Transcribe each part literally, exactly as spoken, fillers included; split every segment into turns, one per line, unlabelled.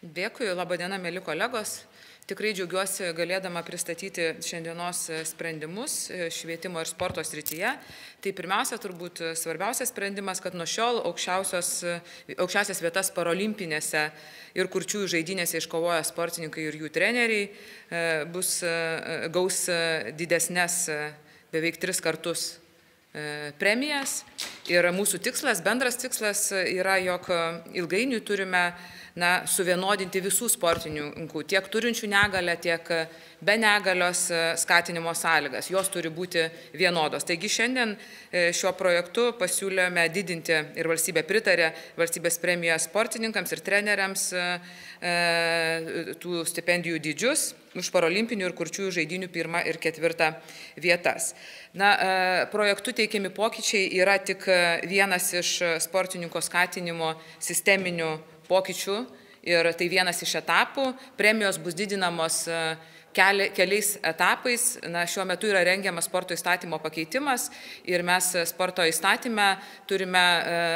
Dėkui, laba diena, mėly kolegos. Tikrai džiaugiuosi galėdama pristatyti šiandienos sprendimus švietimo ir sporto srityje. Tai pirmiausia, turbūt svarbiausias sprendimas, kad nuo šiol aukščiausias vietas parolimpinėse ir kurčiųjų žaidynėse iškovoję sportininkai ir jų treneriai bus, gaus didesnės beveik tris kartus premijas. Ir mūsų tikslas, bendras tikslas yra, jog ilgainiui turime na, suvienodinti visų sportininkų, tiek turinčių negalę, tiek be negalios skatinimo sąlygas. Jos turi būti vienodos. Taigi šiandien šiuo projektu pasiūlėme didinti ir valstybė pritarė valstybės premiją sportininkams ir treneriams tų stipendijų dydžius už parolimpinių ir kurčiųjų žaidynių pirmą ir ketvirtą vietas. Na, projektu teikiami pokyčiai yra tik vienas iš sportininko skatinimo sisteminių pokyčių ir tai vienas iš etapų. Premijos bus didinamos keli, keliais etapais. Na, šiuo metu yra rengiamas sporto įstatymo pakeitimas ir mes sporto įstatyme turime,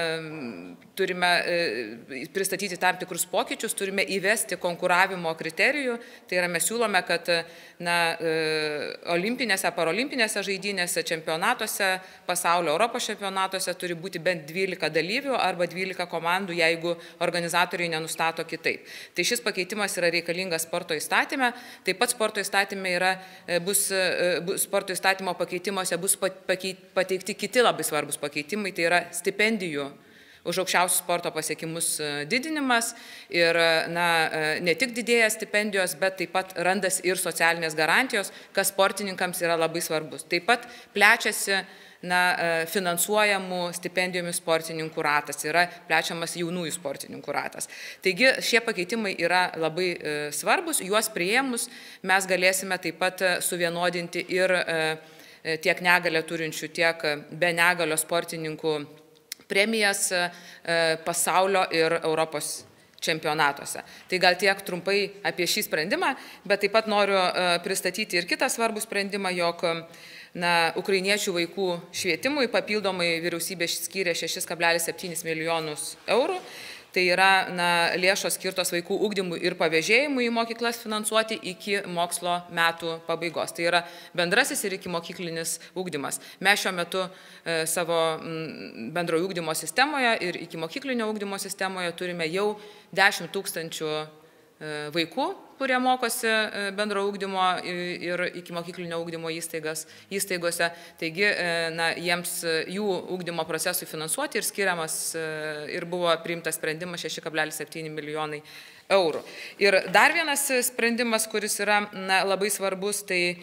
e, turime e, pristatyti tam tikrus pokyčius, turime įvesti konkuravimo kriterijų. Tai yra, mes siūlome, kad na, e, olimpinėse, parolimpinėse žaidynėse, čempionatuose, pasaulio Europos čempionatuose turi būti bent dvylika dalyvių arba dvylika komandų, jeigu organizatoriai nenustato kitaip. Tai šis pakeitimas yra reikalingas sporto įstatyme. Taip pat sporto įstatyme yra, bus, bus, sporto įstatymo pakeitimuose bus pateikti kiti labai svarbus pakeitimai, tai yra stipendijų už aukščiausius sporto pasiekimus didinimas ir na, ne tik didėja stipendijos, bet taip pat randas ir socialinės garantijos, kas sportininkams yra labai svarbus. Taip pat plečiasi na, finansuojamų stipendijomis sportininkų ratas, yra plečiamas jaunųjų sportininkų ratas. Taigi šie pakeitimai yra labai e, svarbus, juos priėmus mes galėsime taip pat suvienodinti ir e, tiek negalę turinčių, tiek be negalio sportininkų premijas e, pasaulio ir Europos čempionatuose. Tai gal tiek trumpai apie šį sprendimą, bet taip pat noriu e, pristatyti ir kitą svarbų sprendimą, jog na, ukrainiečių vaikų švietimui papildomai vyriausybė skyrė šešis kablelis septynis milijonus eurų. Tai yra na, lėšos skirtos vaikų ugdymui ir pavėžėjimui į mokyklas finansuoti iki mokslo metų pabaigos. Tai yra bendrasis ir iki mokyklinis ugdymas. Mes šiuo metu e, savo m, bendrojo ugdymo sistemoje ir iki mokyklinio ugdymo sistemoje turime jau dešimt tūkstančių e, vaikų, kurie mokosi bendro ugdymo ir iki mokyklinio ugdymo įstaigas, įstaigose. Taigi, na, jiems jų ugdymo procesui finansuoti ir skiriamas ir buvo priimtas sprendimas šeši kablelis septyni milijonai eurų. Ir dar vienas sprendimas, kuris yra na, labai svarbus, tai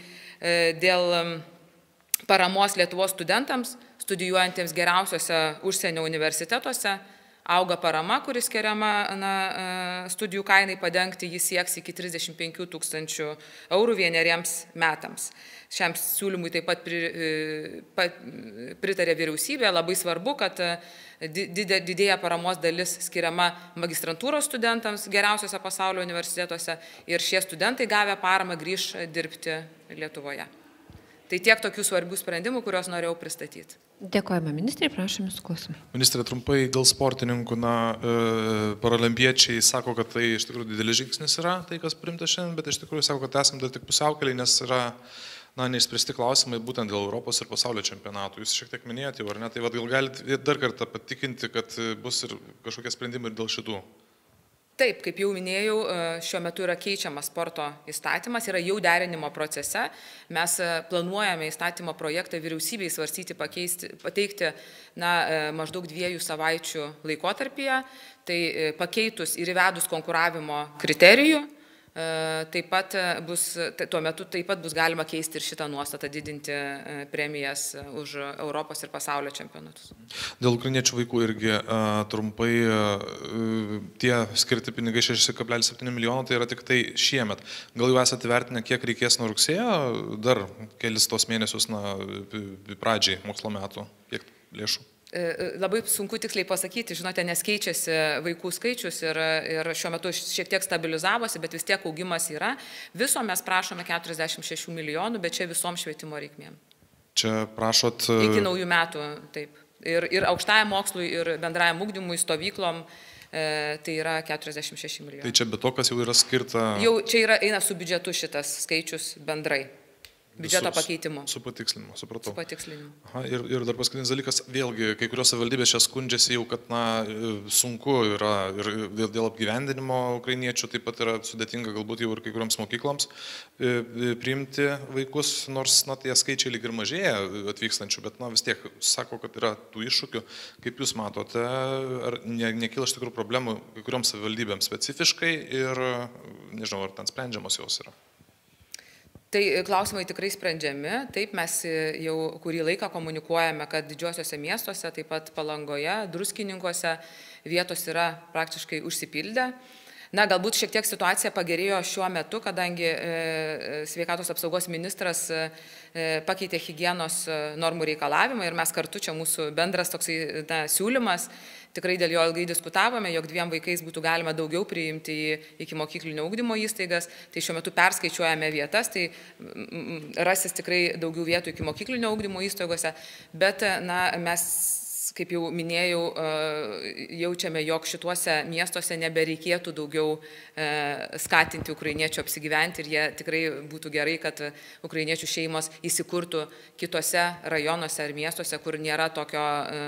dėl paramos Lietuvos studentams, studijuojantiems geriausiose užsienio universitetuose, auga parama, kuris skiriama na, studijų kainai padengti, jis sieks iki trisdešimt penkių tūkstančių eurų vieneriems metams. Šiam siūlymui taip pat pri, pat, pritarė vyriausybė. Labai svarbu, kad didėja paramos dalis skiriama magistrantūros studentams geriausiose pasaulio universitetuose ir šie studentai gavę paramą grįš dirbti Lietuvoje. Tai tiek tokių svarbių sprendimų, kuriuos norėjau pristatyti.
Dėkojame ministrai, prašom jūsų klausimą.
Ministrė, trumpai dėl sportininkų, na, e, paralimpiečiai sako, kad tai iš tikrųjų didelis žingsnis yra, tai kas priimta šiandien, bet iš tikrųjų sako, kad esame dar tik pusiaukeliai, nes yra, na, neišspręsti klausimai būtent dėl Europos ir pasaulio čempionatų. Jūs šiek tiek minėjote, ar ne? Tai gal galite dar kartą patikinti, kad bus ir kažkokie sprendimai ir dėl šitų?
Taip, kaip jau minėjau, šiuo metu yra keičiamas sporto įstatymas, yra jau derinimo procese. Mes planuojame įstatymo projektą vyriausybei svarstyti, pakeisti, pateikti na, maždaug dviejų savaičių laikotarpyje. Tai pakeitus ir įvedus konkuravimo kriterijų, taip pat bus, tuo metu taip pat bus galima keisti ir šitą nuostatą, didinti premijas už Europos ir pasaulio čempionatus.
Dėl ukrainiečių vaikų irgi trumpai tie skirti pinigai šeši kablelis septyni milijonų, tai yra tik tai šiemet. Gal jau esate vertinę, kiek reikės nuo rugsėjo, dar kelis tos mėnesius na, pradžiai mokslo metų, kiek lėšų?
Labai sunku tiksliai pasakyti, žinote, nes keičiasi vaikų skaičius ir, ir šiuo metu šiek tiek stabilizavosi, bet vis tiek augimas yra. Viso mes prašome keturiasdešimt šešių milijonų, bet čia visom švietimo reikmėm.
Čia prašot...
Iki naujų metų, taip. Ir, ir aukštajam mokslui, ir bendrajam ugdymui, stovyklom, tai yra keturiasdešimt šeši milijonai.
Tai čia be to, kas jau yra skirta...
Jau čia yra, eina su biudžetu šitas skaičius bendrai. Biudžeto pakeitimu.
Su patikslinimu, supratau.
Su patikslinimu.
Aha, ir, ir dar paskutinis dalykas, vėlgi, kai kurios savivaldybės čia skundžiasi jau, kad na, sunku yra ir dėl, dėl apgyvendinimo ukrainiečių, taip pat yra sudėtinga galbūt jau ir kai kuriams mokykloms priimti vaikus, nors na, tie skaičiai lyg ir mažėja atvykstančių, bet na, vis tiek sako, kad yra tų iššūkių. Kaip jūs matote, ar ne, nekyla iš tikrųjų problemų kai kurioms savivaldybėms specifiškai ir nežinau, ar ten sprendžiamos jos yra?
Tai klausimai tikrai sprendžiami. Taip, mes jau kurį laiką komunikuojame, kad didžiuosiuose miestuose, taip pat Palangoje, Druskininkuose vietos yra praktiškai užsipildę. Na, galbūt šiek tiek situacija pagerėjo šiuo metu, kadangi e, sveikatos apsaugos ministras e, pakeitė higienos normų reikalavimą ir mes kartu čia mūsų bendras toksai na, siūlymas. Tikrai dėl jo ilgai diskutavome, jog dviem vaikais būtų galima daugiau priimti į iki mokyklinio ugdymo įstaigas. Tai šiuo metu perskaičiuojame vietas, tai rasis tikrai daugiau vietų iki mokyklinio ugdymo įstaigose. Bet na, mes, kaip jau minėjau, jaučiame, jog šituose miestuose nebereikėtų daugiau skatinti ukrainiečių apsigyventi ir jie tikrai būtų gerai, kad ukrainiečių šeimos įsikurtų kitose rajonuose ar miestuose, kur nėra tokio,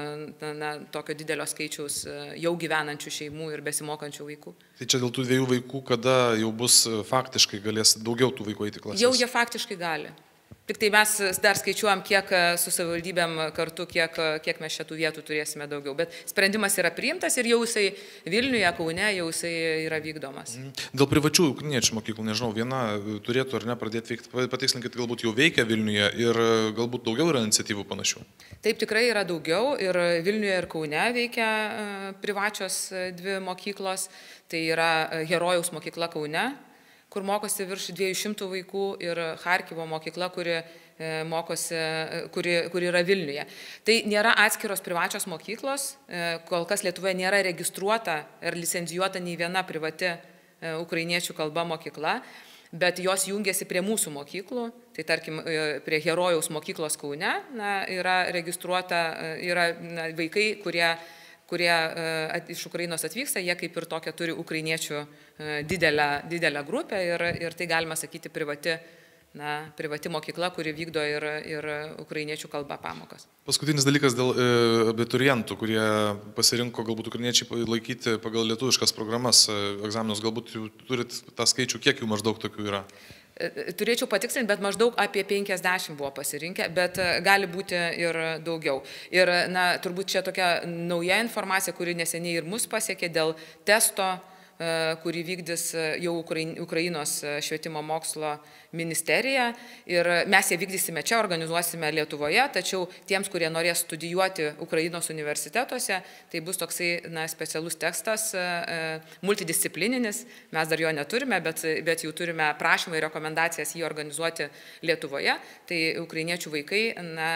na, tokio didelio skaičiaus jau gyvenančių šeimų ir besimokančių vaikų.
Tai čia dėl tų dviejų vaikų, kada jau bus faktiškai galės daugiau tų vaikų eiti klases?
Jau jie faktiškai gali. Tik tai mes dar skaičiuojam, kiek su savivaldybėm kartu, kiek, kiek mes šitų vietų turėsime daugiau. Bet sprendimas yra priimtas ir jau jisai Vilniuje, Kaune, jau jisai yra vykdomas.
Dėl privačių ukrainiečių mokyklų, nežinau, viena turėtų ar ne pradėti veikti, patikslinkit, galbūt jau veikia Vilniuje ir galbūt daugiau yra iniciatyvų panašių. Taip,
tikrai yra daugiau ir Vilniuje ir Kaune veikia privačios dvi mokyklos. Tai yra Herojaus mokykla Kaune, kur mokosi virš dviejų šimtų vaikų, ir Charkivo mokykla, kuri, mokosi, kuri, kuri yra Vilniuje. Tai nėra atskiros privačios mokyklos, kol kas Lietuvoje nėra registruota ir licencijuota nei viena privati ukrainiečių kalba mokykla, bet jos jungiasi prie mūsų mokyklų. Tai tarkim, prie Herojaus mokyklos Kaune na, yra registruota, yra na, vaikai, kurie kurie iš Ukrainos atvyksta, jie kaip ir tokia turi ukrainiečių didelę, didelę grupę ir, ir tai galima sakyti privati, na, privati mokykla, kuri vykdo ir, ir ukrainiečių kalbą pamokas.
Paskutinis dalykas dėl e, abiturientų, kurie pasirinko galbūt ukrainiečiai laikyti pagal lietuviškas programas egzaminus, galbūt jūs turit tą skaičių, kiek jų maždaug tokių yra?
Turėčiau patikslinti, bet maždaug apie penkiasdešimt buvo pasirinkę, bet gali būti ir daugiau. Ir na, turbūt čia tokia nauja informacija, kuri neseniai ir mus pasiekė dėl testo, kurį vykdys jau Ukrainos švietimo mokslo ministerija. Ir mes ją vykdysime čia, organizuosime Lietuvoje, tačiau tiems, kurie norės studijuoti Ukrainos universitetuose, tai bus toksai na, specialus tekstas, multidisciplininis. Mes dar jo neturime, bet, bet jau turime prašymą ir rekomendacijas jį organizuoti Lietuvoje. Tai ukrainiečių vaikai na,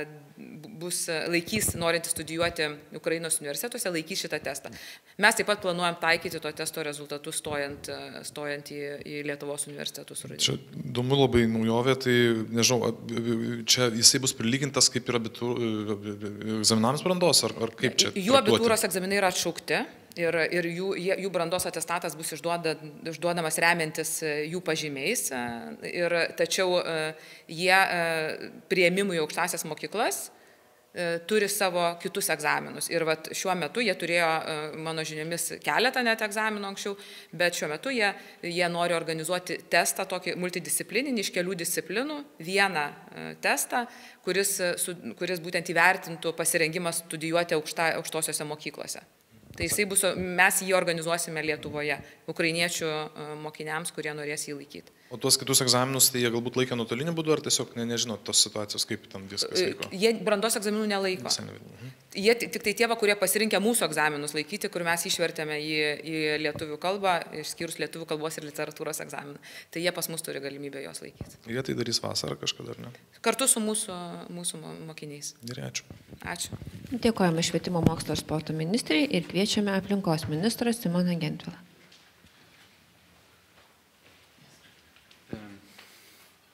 bus laikys, norintys studijuoti Ukrainos universitetuose, laikys šitą testą. Mes taip pat planuojam taikyti to testo rezultatus stojant, stojant į, į Lietuvos universitetus.
Čia įdomu labai naujovė, tai nežinau, čia jisai bus prilygintas kaip ir abitur, egzaminams brandos, ar, ar kaip čia?
Jų abitūros egzaminai yra atšaukti. Ir, ir jų, jų brandos atestatas bus išduoda, išduodamas remiantis jų pažymiais, ir, tačiau jie priėmimui į aukštąsias mokyklas turi savo kitus egzaminus. Ir vat, šiuo metu jie turėjo, mano žiniomis, keletą net egzaminų anksčiau, bet šiuo metu jie, jie nori organizuoti testą, tokį multidisciplininį iš kelių disciplinų, vieną testą, kuris, kuris būtent įvertintų pasirengimą studijuoti aukšta, aukštosiose mokyklose. Tai jisai bus, mes jį organizuosime Lietuvoje, ukrainiečių mokiniams, kurie norės jį laikyti.
O tuos kitus egzaminus, tai jie galbūt laikė nuotoliniu būdu, ar tiesiog ne, nežino tos situacijos, kaip tam viskas vyko?
Jie brandos egzaminų nelaiko. Mhm. Jie tik tai tie, kurie pasirinkę mūsų egzaminus laikyti, kur mes išvertėme į, į lietuvių kalbą, išskyrus lietuvių kalbos ir literatūros egzaminą. Tai jie pas mus turi galimybę jos laikyti.
Jie tai darys vasarą kažkada, ar ne?
Kartu su mūsų, mūsų mokiniais.
Gerai, ačiū.
Ačiū.
Dėkojame švietimo mokslo ir sporto ministrai ir kviečiame aplinkos ministrą Simoną Gentvilą.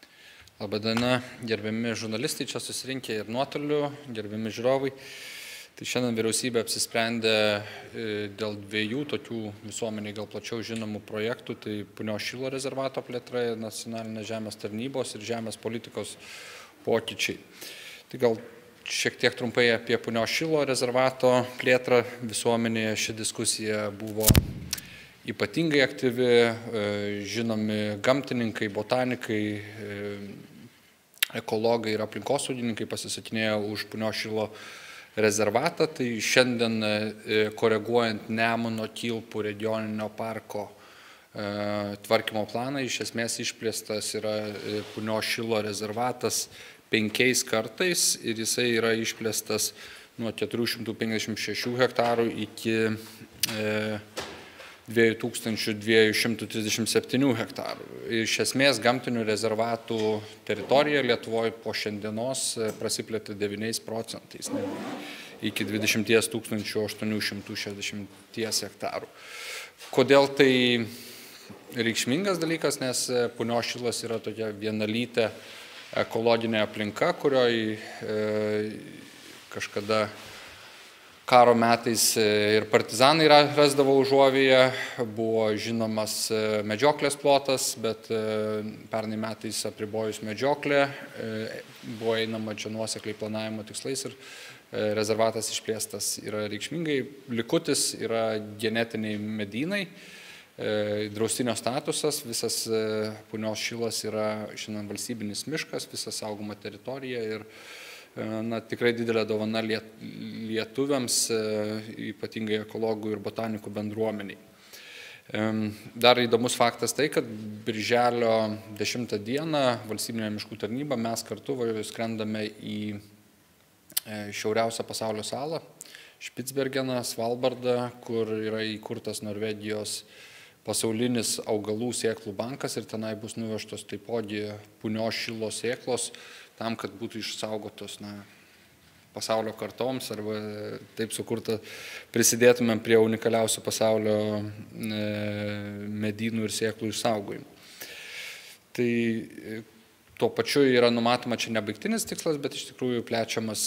Labadiena, gerbiami žurnalistai, čia susirinkę ir nuotoliu, gerbiami žiūrovai. Tai šiandien vyriausybė apsisprendė dėl dviejų tokių visuomeniai gal plačiau žinomų projektų, tai Punios Šilo rezervato plėtra, nacionalinės žemės tarnybos ir žemės politikos pokyčiai. Tai gal šiek tiek trumpai apie Punios Šilo rezervato plėtrą. Visuomenėje ši diskusija buvo ypatingai aktyvi, žinomi gamtininkai, botanikai, ekologai ir aplinkosaugininkai pasisakinėjo už Punios Šilo rezervatą. Tai šiandien koreguojant Nemuno Kilpų regioninio parko tvarkymo planą, iš esmės išplėstas yra Punios Šilo rezervatas penkiais kartais ir jisai yra išplėstas nuo keturių šimtų penkiasdešimt šešių hektarų iki dviejų tūkstančių dviejų šimtų trisdešimt septynių hektarų. Iš esmės gamtinių rezervatų teritorija Lietuvoje po šiandienos prasiplėtė devyniais procentais iki dvidešimt tūkstančių aštuonių šimtų šešiasdešimt hektarų. Kodėl tai reikšmingas dalykas, nes Punios Šilas yra tokia vienalytė ekologinė aplinka, kurioje kažkada karo metais ir partizanai rasdavo užuovėje, buvo žinomas medžioklės plotas, bet pernai metais apribojus medžioklę, buvo einama čia nuosekliai planavimo tikslais ir rezervatas išplėstas yra reikšmingai. Likutis yra genetiniai medynai, draustinio statusas, visas Punios Šilas yra šiandien valstybinis miškas, visa saugoma teritorija ir na, tikrai didelė dovana lietuviams, ypatingai ekologų ir botanikų bendruomeniai. Dar įdomus faktas tai, kad birželio dešimtą dieną valstybinė miškų tarnyba mes kartu skrendame į šiauriausią pasaulio salą, Špicbergeną, Svalbardą, kur yra įkurtas Norvegijos pasaulinis augalų sėklų bankas ir tenai bus nuvežtos taipogi Punios Šilo sėklos, tam, kad būtų išsaugotos na, pasaulio kartoms arba taip sukurta prisidėtumėm prie unikaliausių pasaulio medynų ir sėklų išsaugojimų. Tai tuo pačiu yra numatoma čia nebaigtinis tikslas, bet iš tikrųjų plečiamas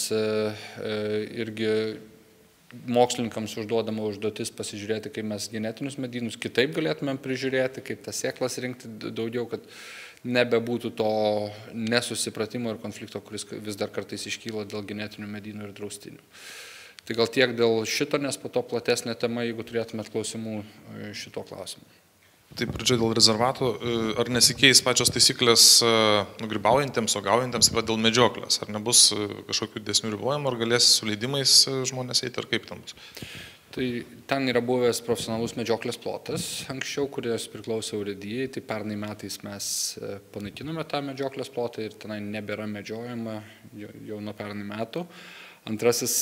irgi mokslininkams užduodama užduotis pasižiūrėti, kaip mes genetinius medynus kitaip galėtumėm prižiūrėti, kaip tas sėklas rinkti daugiau, kad nebebūtų to nesusipratimo ir konflikto, kuris vis dar kartais iškyla dėl genetinių medynų ir draustinių. Tai gal tiek dėl šito, nes po to platesnė tema, jeigu turėtumėt klausimų šito klausimu.
Taip, pradžioje dėl rezervatų, ar nesikeis pačios taisyklės grybaujantiems, uogaujantiems, bet dėl medžioklės? Ar nebus kažkokių didesnių ribojimų, ar galės su leidimais žmonės eiti, ar kaip ten bus?
Tai ten yra buvęs profesionalus medžioklės plotas anksčiau, kuris priklausė urėdijai, tai pernai metais mes panaikinome tą medžioklės plotą ir tenai nebėra medžiojama jau nuo pernai metų. Antrasis,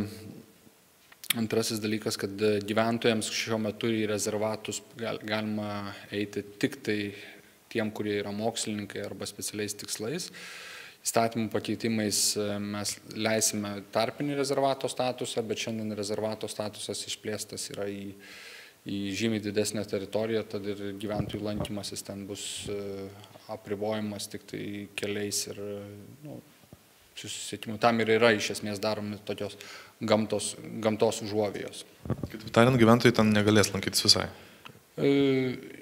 antrasis dalykas, kad gyventojams šiuo metu į rezervatus galima eiti tik tai tiem, kurie yra mokslininkai arba specialiais tikslais. Įstatymų pakeitimais mes leisime tarpinį rezervato statusą, bet šiandien rezervato statusas išplėstas yra į, į žymiai didesnę teritoriją, tad ir gyventojų lankymasis ten bus apribojimas tik tai keliais ir nu, susisiekimų. Tam ir yra iš esmės daromi tokios gamtos, gamtos užuovėjos.
Kitaip tariant, gyventojai ten negalės lankytis visai?
E,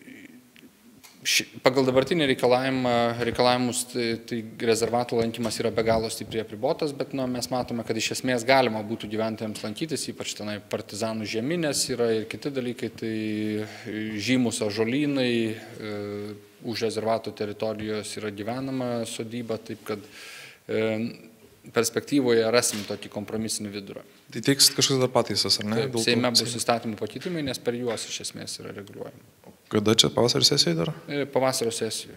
Pagal dabartinį reikalavimus, tai, tai rezervatų lankymas yra be galo stipriai apribotas, bet nu, mes matome, kad iš esmės galima būtų gyventojams lankytis, ypač tenai partizanų žeminės yra ir kiti dalykai, tai žymus ąžuolynai, e, už rezervato teritorijos yra gyvenama sodyba, taip kad e, perspektyvoje rasim tokį kompromisinį vidurą.
Tai teiksit kažkokias dar pataisas, ar ne?
Taip, Seime bus įstatymų pakeitimai, nes per juos iš esmės yra reguliuojama.
Kada čia pavasario sesijoje dar?
Pavasario sesijoje.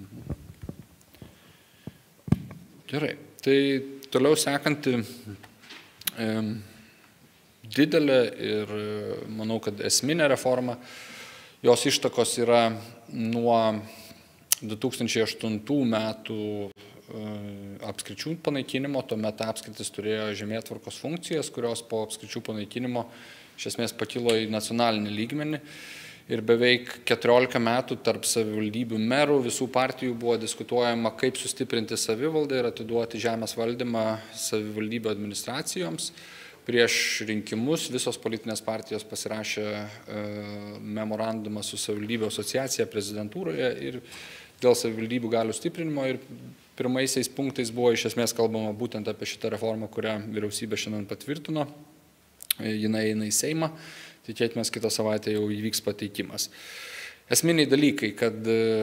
Gerai. Tai toliau sekanti e, didelė ir manau, kad esminė reforma, jos ištakos yra nuo du tūkstančiai aštuntų metų apskričių panaikinimo, tuomet apskritis turėjo žemėtvarkos funkcijas, kurios po apskričių panaikinimo iš esmės pakilo į nacionalinį lygmenį ir beveik keturiolika metų tarp savivaldybių merų visų partijų buvo diskutuojama, kaip sustiprinti savivaldą ir atiduoti žemės valdymą savivaldybių administracijoms. prieš rinkimus visos politinės partijos pasirašė memorandumą su savivaldybių asociacija prezidentūroje ir dėl savivaldybių galių stiprinimo ir pirmaisiais punktais buvo iš esmės kalbama būtent apie šitą reformą, kurią vyriausybė šiandien patvirtino. Jinai eina į Seimą, tikėkimės kitą savaitę jau įvyks pateikimas. Esminiai dalykai, kad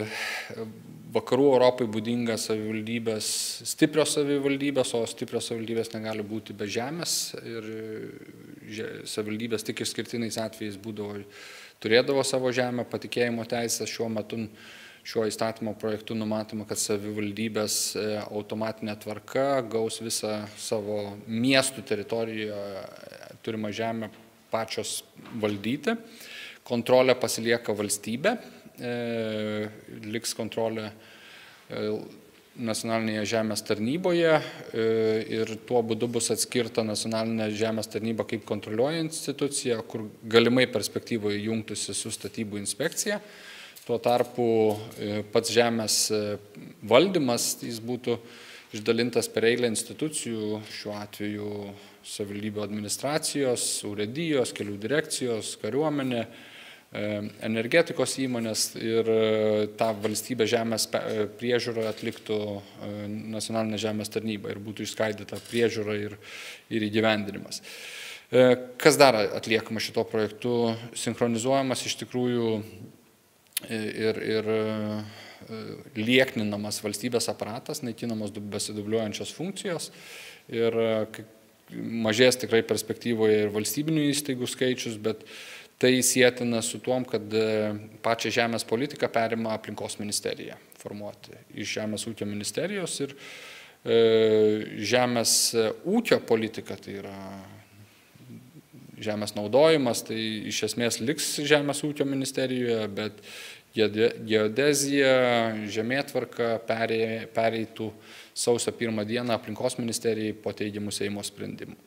vakarų Europai būdinga savivaldybės, stiprios savivaldybės, o stiprios savivaldybės negali būti be žemės ir savivaldybės tik išskirtiniais atvejais būdavo, turėdavo savo žemę, patikėjimo teisę. Šiuo metu šiuo įstatymo projektu numatoma, kad savivaldybės automatinė tvarka gaus visą savo miestų teritorijoje turimą žemę pačios valdyti. Kontrolė pasilieka valstybė, liks kontrolė nacionalinėje žemės tarnyboje ir tuo būdu bus atskirta nacionalinė žemės tarnyba kaip kontroliuoja institucija, kur galimai perspektyvoje jungtųsi su statybų inspekcija. Tuo tarpu pats žemės valdymas jis būtų išdalintas per eilę institucijų, šiuo atveju savivaldybių administracijos, urėdijos, kelių direkcijos, kariuomenė, energetikos įmonės ir tą valstybę žemės priežiūrą atliktų nacionalinė žemės tarnyba ir būtų išskaidyta priežiūra ir, ir įgyvendinimas. Kas dar atliekama šito projektu? Sinchronizuojamas iš tikrųjų ir, ir liekninamas valstybės aparatas, naikinamos besidubliuojančios funkcijos ir mažės tikrai perspektyvoje ir valstybinių įstaigų skaičius, bet tai sietina su tuom, kad pačią žemės politiką perima aplinkos ministerija formuoti iš Žemės ūkio ministerijos ir žemės ūkio politika, tai yra žemės naudojimas, tai iš esmės liks Žemės ūkio ministerijoje, bet geodezija, žemėtvarka pereitų sausio pirmą dieną aplinkos ministerijai po teigiamų Seimo sprendimų.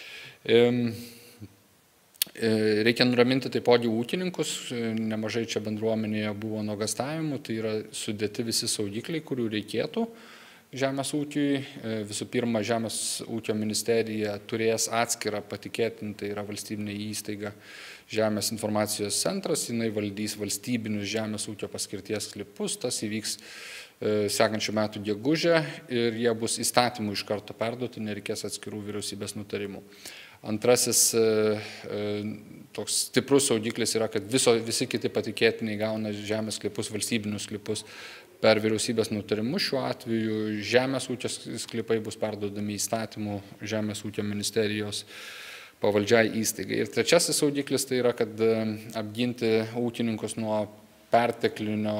Reikia nuraminti taipogi ūkininkus, nemažai čia bendruomenėje buvo nuogąstavimų, tai yra sudėti visi saugikliai, kurių reikėtų žemės ūkiui. Visų pirma, Žemės ūkio ministerija turės atskirą patikėtinį, tai yra valstybinė įstaiga Žemės informacijos centras, jinai valdys valstybinius žemės ūkio paskirties sklypus, tas įvyks sekančių metų gegužę ir jie bus įstatymų iš karto perduoti, nereikės atskirų vyriausybės nutarimų. Antrasis toks stiprus saugiklis yra, kad viso, visi kiti patikėtiniai gauna žemės sklypus, valstybinius sklypus per vyriausybės nutarimus. Šiuo atveju žemės ūkio sklypai bus perduodami įstatymų Žemės ūkio ministerijos pavaldžiai įstaigai. Ir trečiasis saugiklis tai yra, kad apginti ūkininkus nuo perteklinio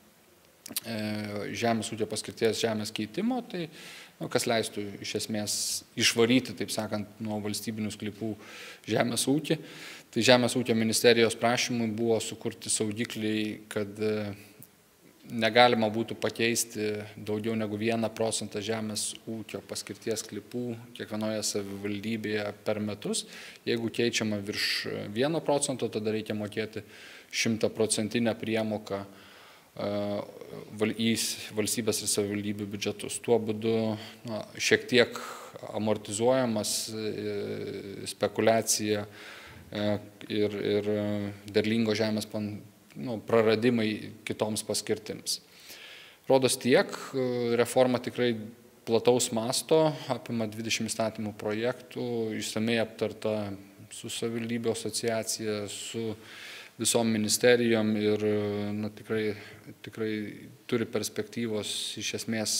žemės ūkio paskirties žemės keitimo, tai nu, kas leistų iš esmės išvaryti, taip sakant, nuo valstybinių sklypų žemės ūkį. Tai Žemės ūkio ministerijos prašymui buvo sukurti saugikliai, kad negalima būtų pakeisti daugiau negu vieną procentą žemės ūkio paskirties sklypų kiekvienoje savivaldybėje per metus. Jeigu keičiama virš vieno procento, tada reikia mokėti šimtaprocentinę priemoką į valstybės ir savivaldybių biudžetus. Tuo būdu na, šiek tiek amortizuojamas spekulacija ir, ir derlingo žemės nu, praradimai kitoms paskirtims. Rodos tiek, reforma tikrai plataus masto, apima dvidešimt įstatymų projektų, išsamei aptarta su savivaldybių asociacija, su visom ministerijom ir na, tikrai, tikrai turi perspektyvos iš esmės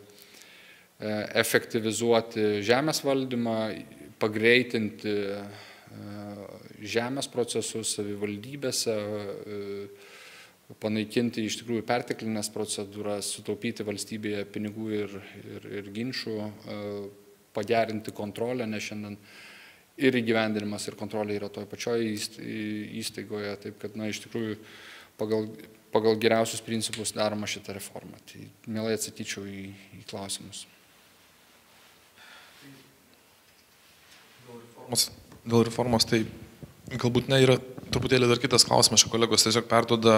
efektyvizuoti žemės valdymą, pagreitinti žemės procesus savivaldybėse, panaikinti iš tikrųjų perteklinės procedūras, sutaupyti valstybėje pinigų ir, ir, ir ginčių, pagerinti kontrolę, nes šiandien ir įgyvendinimas, ir kontrolė yra toje pačioje įstaigoje, taip kad, na, iš tikrųjų, pagal, pagal geriausius principus daroma šitą reformą. Tai mielai atsakyčiau į, į klausimus.
Dėl reformos, dėl reformos tai galbūt ne, yra truputėlį dar kitas klausimas, šio kolegos tiesiog perduoda,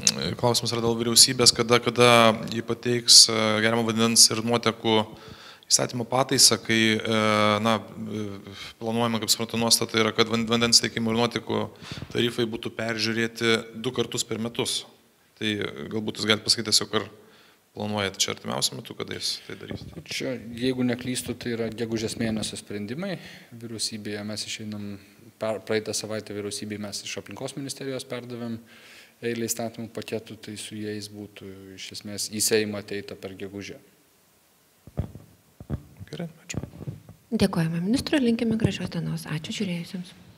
klausimas yra dėl vyriausybės, kada, kada jį pateiks geriamo vandens ir nuotekų įstatymo pataisą, kai na, planuojama, kaip suprantu, nuostata yra, kad vandens tiekimo ir nuotekų tarifai būtų peržiūrėti du kartus per metus. Tai galbūt jūs galite pasakyti tiesiog, ar planuojate čia artimiausiu metu, kada jūs tai darysite?
Čia, jeigu neklystu, tai yra gegužės mėnesio sprendimai. Vyriausybėje mes išeinam, praeitą savaitę vyriausybėje mes iš aplinkos ministerijos perdavėm eilę įstatymų paketų, tai su jais būtų iš esmės į Seimą ateita per gegužę.
Gerai, ačiū.
Dėkojame ministrui, linkime gražios dienos. Ačiū žiūrėjusiems.